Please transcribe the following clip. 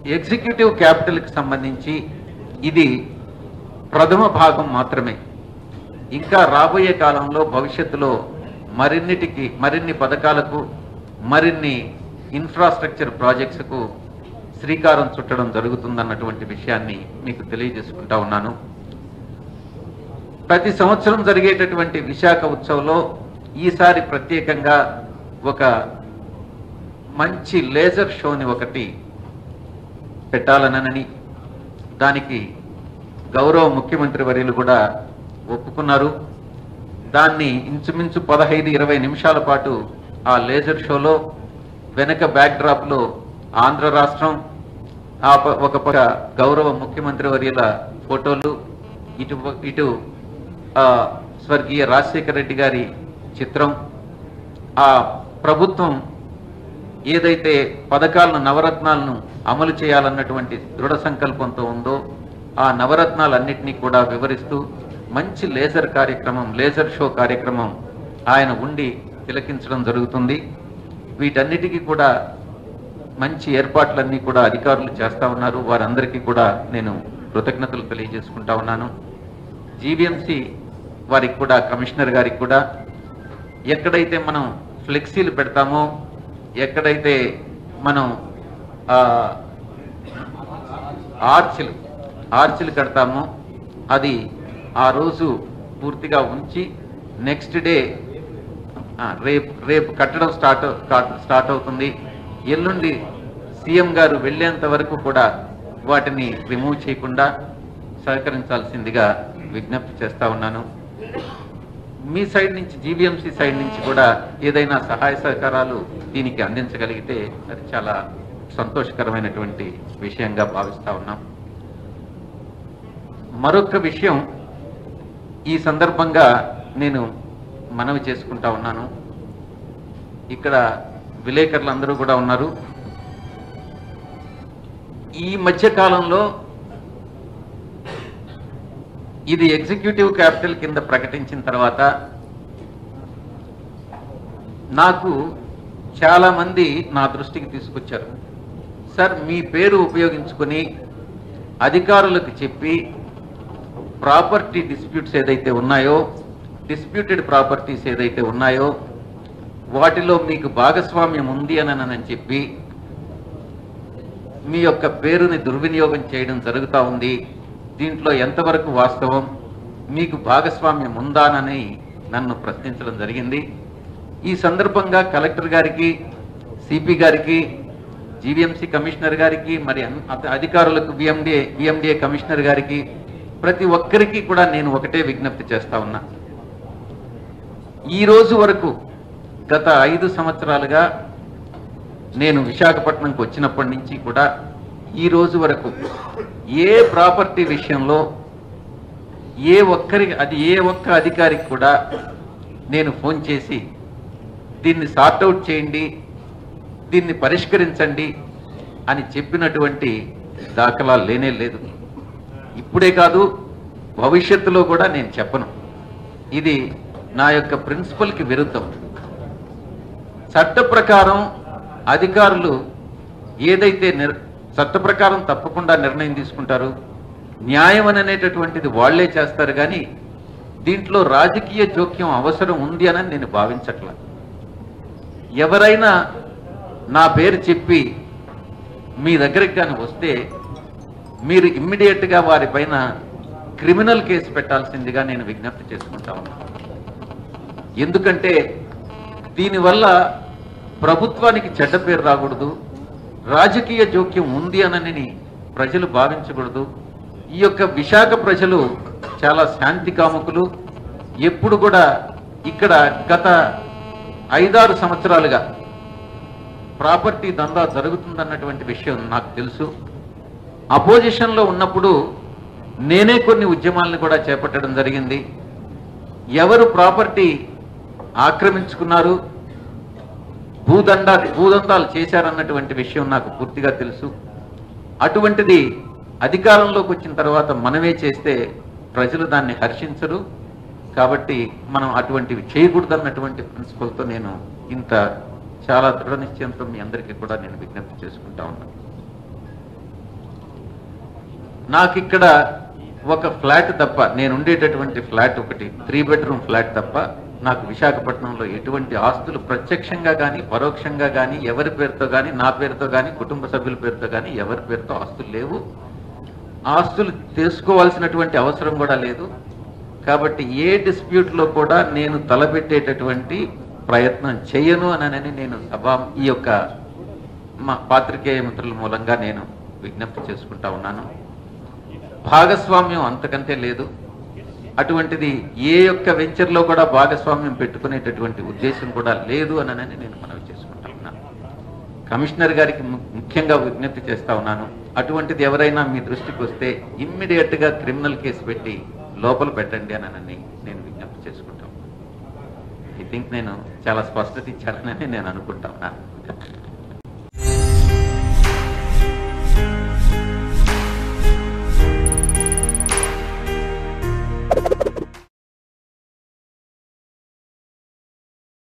Executive క్యాపిటల్కి సంబంధించి ఇది ప్రథమ భాగం మాత్రమే. ఇంకా రాబోయే కాలంలో భవిష్యత్తులో మరిన్ని పథకాలకు మరిన్ని ఇన్ఫ్రాస్ట్రక్చర్ ప్రాజెక్ట్స్కు శ్రీకారం చుట్టడం జరుగుతుందన్నటువంటి విషయాన్ని మీకు తెలియజేసుకుంటా ఉన్నాను. ప్రతి సంవత్సరం జరిగేటటువంటి విశాఖ ఉత్సవంలో ఈసారి ప్రత్యేకంగా ఒక మంచి లేజర్ షోని ఒకటి పెట్టాలనని దానికి గౌరవ ముఖ్యమంత్రి వర్యులు కూడా ఒప్పుకున్నారు. దాన్ని ఇంచుమించు 15-20 నిమిషాల పాటు ఆ లేజర్ షోలో వెనక బ్యాక్డ్రాప్లో ఆంధ్ర రాష్ట్రం, ఒక పక్క గౌరవ ముఖ్యమంత్రి వర్యుల ఫోటోలు, ఇటు స్వర్గీయ రాజశేఖర రెడ్డి గారి చిత్రం, ఆ ప్రభుత్వం ఏదైతే పథకాలను నవరత్నాలను అమలు చేయాలన్నటువంటి దృఢ సంకల్పంతో ఉందో ఆ నవరత్నాలన్నింటినీ కూడా వివరిస్తూ మంచి లేజర్ షో కార్యక్రమం ఆయన ఉండి తిలకించడం జరుగుతుంది. వీటన్నిటికీ కూడా మంచి ఏర్పాట్లన్నీ కూడా అధికారులు చేస్తా ఉన్నారు. వారందరికీ కూడా నేను కృతజ్ఞతలు తెలియజేసుకుంటా ఉన్నాను. జీవీఎంసీ వారికి కూడా, కమిషనర్ గారికి కూడా, ఎక్కడైతే మనం ఫ్లెక్సీలు పెడతామో, ఎక్కడైతే మనం ఆర్చిలు కడతామో అది ఆ రోజు పూర్తిగా ఉంచి నెక్స్ట్ డే రేపు కట్టడం స్టార్ట్ అవుతుంది. ఎల్లుండి సీఎం గారు వెళ్ళేంత వరకు కూడా వాటిని రిమూవ్ చేయకుండా సహకరించాల్సిందిగా విజ్ఞప్తి చేస్తా ఉన్నాను. మీ సైడ్ నుంచి, జీవీఎంసీ సైడ్ నుంచి కూడా ఏదైనా సహాయ సహకారాలు దీనికి అందించగలిగితే అది చాలా సంతోషకరమైనటువంటి విషయంగా భావిస్తా ఉన్నాం. మరొక విషయం ఈ సందర్భంగా నేను మనవి చేసుకుంటా ఉన్నాను. ఇక్కడ విలేకరులు అందరూ కూడా ఉన్నారు. ఈ మధ్య కాలంలో ఇది ఎగ్జిక్యూటివ్ క్యాపిటల్ కింద ప్రకటించిన తర్వాత నాకు చాలా మంది నా దృష్టికి తీసుకొచ్చారు. సార్, మీ పేరు ఉపయోగించుకొని అధికారులకు చెప్పి ప్రాపర్టీ డిస్ప్యూట్స్ ఏదైతే ఉన్నాయో, డిస్ప్యూటెడ్ ప్రాపర్టీస్ ఏదైతే ఉన్నాయో వాటిలో మీకు భాగస్వామ్యం ఉంది అని చెప్పి మీ యొక్క పేరుని దుర్వినియోగం చేయడం జరుగుతూ ఉంది. దీంట్లో ఎంతవరకు వాస్తవం, మీకు భాగస్వామ్యం ఉందానని నన్ను ప్రశ్నించడం జరిగింది. ఈ సందర్భంగా కలెక్టర్ గారికి, సిపి గారికి, జీవీఎంసీ కమిషనర్ గారికి, మరి అధికారులకు, బిఎండిఏ కమిషనర్ గారికి, ప్రతి ఒక్కరికి కూడా నేను ఒకటే విజ్ఞప్తి చేస్తా ఉన్నా. ఈ రోజు వరకు గత 5 సంవత్సరాలుగా నేను విశాఖపట్నంకి వచ్చినప్పటి నుంచి కూడా ఈ రోజు వరకు ఏ ప్రాపర్టీ విషయంలో ఏ ఒక్క అధికారికి కూడా నేను ఫోన్ చేసి దీన్ని సార్ట్అవుట్ చేయండి, దీన్ని పరిష్కరించండి అని చెప్పినటువంటి దాఖలా లేనే లేదు. ఇప్పుడే కాదు, భవిష్యత్తులో కూడా నేను చెప్పను. ఇది నా యొక్క ప్రిన్సిపల్కి విరుద్ధం. చట్ట ప్రకారం అధికారులు ఏదైతే చట్ట ప్రకారం తప్పకుండా నిర్ణయం తీసుకుంటారు. న్యాయం అనేటటువంటిది వాళ్లే చేస్తారు. కానీ దీంట్లో రాజకీయ జోక్యం అవసరం ఉంది అని నేను భావించట్లా. ఎవరైనా నా పేరు చెప్పి మీ దగ్గరికి కానీ వస్తే మీరు ఇమ్మీడియట్గా వారిపైన క్రిమినల్ కేసు పెట్టాల్సిందిగా నేను విజ్ఞప్తి చేసుకుంటా ఉన్నాను. ఎందుకంటే దీనివల్ల ప్రభుత్వానికి చెడ్డ పేరు రాకూడదు, రాజకీయ జోక్యం ఉంది అని ప్రజలు భావించకూడదు. ఈ యొక్క విశాఖ ప్రజలు చాలా శాంతి కాముకులు. ఎప్పుడు కూడా ఇక్కడ గత 5-6 సంవత్సరాలుగా ప్రాపర్టీ దందా జరుగుతుందన్నటువంటి విషయం నాకు తెలుసు. అపోజిషన్లో ఉన్నప్పుడు నేనే కొన్ని ఉద్యమాలను కూడా చేపట్టడం జరిగింది. ఎవరు ప్రాపర్టీ ఆక్రమించుకున్నారు, భూదందాలు చేశారన్నటువంటి విషయం నాకు పూర్తిగా తెలుసు. అటువంటిది అధికారంలోకి వచ్చిన తర్వాత మనమే చేస్తే ప్రజలు దాన్ని హర్షించరు. కాబట్టి మనం అటువంటివి చేయకూడదన్నటువంటి ప్రిన్సిపల్తో నేను చాలా దృఢ నిశ్చయంతో మీ అందరికీ కూడా నేను విజ్ఞప్తి చేసుకుంటా ఉన్నాను. నాకు ఇక్కడ ఒక ఫ్లాట్ తప్ప, నేను ఉండేటటువంటి ఫ్లాట్ ఒకటి 3 బెడ్రూమ్ ఫ్లాట్ తప్ప నాకు విశాఖపట్నంలో ఎటువంటి ఆస్తులు ప్రత్యక్షంగా కానీ పరోక్షంగా కానీ ఎవరి పేరుతో కానీ నా పేరుతో కానీ కుటుంబ సభ్యుల పేరుతో కానీ ఎవరి పేరుతో ఆస్తులు లేవు. ఆస్తులు తెలుసుకోవాల్సినటువంటి అవసరం కూడా లేదు. కాబట్టి ఏ డిస్ప్యూట్లో కూడా నేను తలపెట్టేటటువంటి ప్రయత్నం చేయను అని నేను ఈ యొక్క మా పాత్రికేయ మిత్రుల మూలంగా నేను విజ్ఞప్తి చేసుకుంటా ఉన్నాను. భాగస్వామ్యం అంతకంటే లేదు. అటువంటిది ఏ యొక్క వెంచర్లో కూడా భాగస్వామ్యం పెట్టుకునేటటువంటి ఉద్దేశం కూడా లేదు అని నేను మనవి చేసుకుంటా ఉన్నాను. కమిషనర్ గారికి ముఖ్యంగా విజ్ఞప్తి చేస్తా ఉన్నాను, అటువంటిది ఎవరైనా మీ దృష్టికి వస్తే ఇమ్మీడియట్గా క్రిమినల్ కేసు పెట్టి లోపల పెట్టండి అని నేను విజ్ఞప్తి చేసుకుంటాను. ఐ థింక్ నేను చాలా స్పష్టత ఇచ్చానని నేను అనుకుంటా ఉన్నాను.